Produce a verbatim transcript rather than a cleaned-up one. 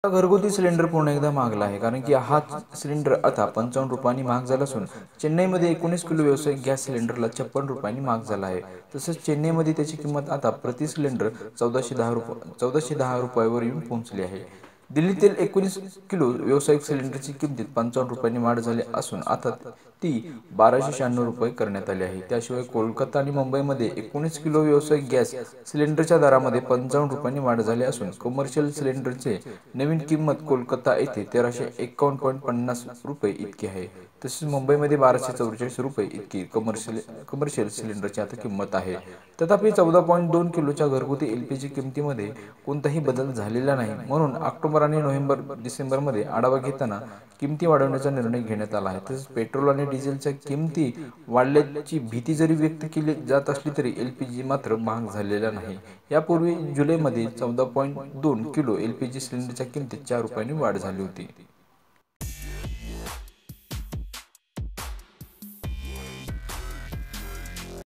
आता घरगुती सिलेंडर पुन्हा एकदा महागला आहे, कारण की हा सिलेंडर आता पंचावन्न रुपयांनी महाग झाला असून चेन्नईमध्ये एकोणीस किलो व्यावसायिक गॅस सिलेंडरला छप्पन रुपयांनी महाग झाला आहे. तसंच चेन्नईमध्ये त्याची किंमत आता प्रति सिलेंडर चौदाशे दहा रुपये चौदाशे दहा रुपयावर येऊन पोहोचली आहे. दिल्लीतील एकोणीस किलो व्यावसायिक सिलेंडरची किंमतीत पंचावन्न रुपयांनी वाढ झाली असून आता ती बाराशे शहाण्णव रुपये करण्यात आली आहे. त्याशिवाय कोलकाता आणि मुंबईमध्ये एकोणीस किलो व्यावसायिक गॅस सिलेंडरच्या दरामध्ये पंचावन्न रुपयांनी वाढ झाली असून कमर्शियल सिलेंडरचे नवीन किंमत कोलकाता येथे तेराशे एकावन्न पॉईंट पन्नास रुपये इतकी आहे. तसेच मुंबईमध्ये बाराशे चौवेचाळीस रुपये इतकी कमर्शियल कमर्शियल सिलेंडरची आता किंमत आहे. तथापि चौदा पॉईंट दोन किलोच्या घरगुती एलपीजी किमतीमध्ये कोणताही बदल झालेला नाही, म्हणून ऑक्टोबर आणि नोव्हेंबर डिसेंबरमध्ये आढावा घेताना किमती वाढवण्याचा निर्णय घेण्यात आला आहे. तसेच पेट्रोल आणि डिझेलच्या किमती वाढल्याची भीती जरी व्यक्त केली जात असली तरी एलपीजी मात्र महाग झालेला नाही. यापूर्वी जुलैमध्ये चौदा पॉईंट दोन किलो एलपीजी सिलेंडरच्या किमतीत चार रुपयांनी वाढ झाली होती.